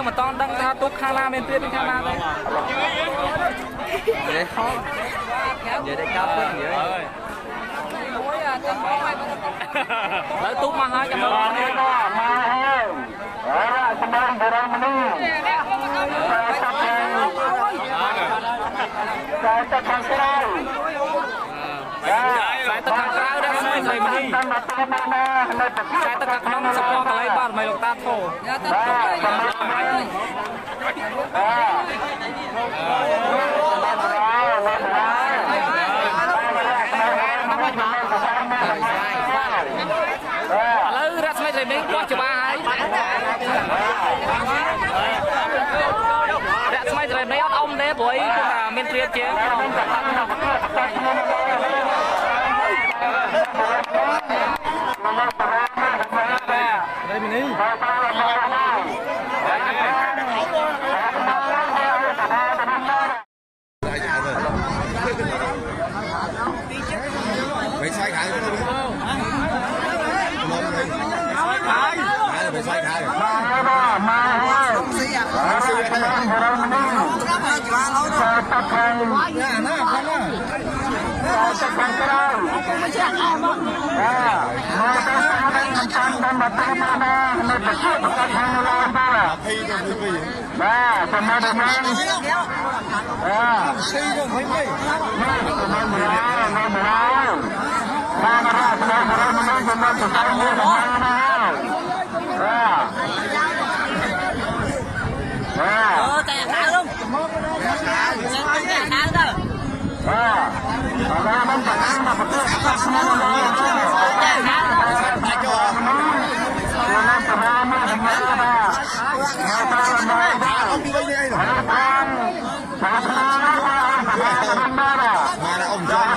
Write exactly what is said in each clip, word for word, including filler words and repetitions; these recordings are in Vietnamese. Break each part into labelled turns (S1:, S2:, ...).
S1: dương mà toàn đang ra túc khang la bên tuyết bên khang la đấy vậy vậy để cao hơn vậy lấy túc mà hai trăm ngàn saya tekan kerau, saya tekan kerau dah semua saya beli. Saya tekan kerau sepuluh kali lebar, main lokal tu. Lalu rasanya saya beli kuah coba hai. Rasanya saya beli om deh boy, kita main triat je. Đây mình đi. Bị sai khai không? Không đi. Khai. Khai là bị sai khai. Mà mà. Không xí à. Không xí à. Nè, nè, con nè. Saya tekan kerau. Dan batal mana ini betul bukan hanya lawan bola. Nah, sama dengan ya. Oh, tanya kalung. Tanya kalung tu. Ah, kalau nampak nama betul bukan semua lawan bola.
S2: Mana om jangan.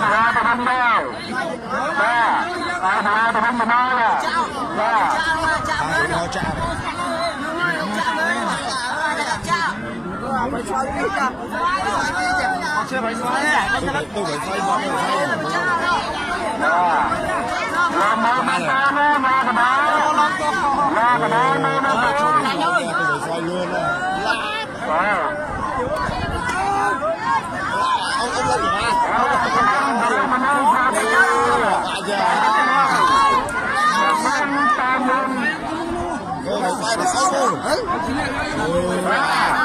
S2: Hãy subscribe cho kênh Ghiền Mì Gõ để không bỏ lỡ những video hấp dẫn.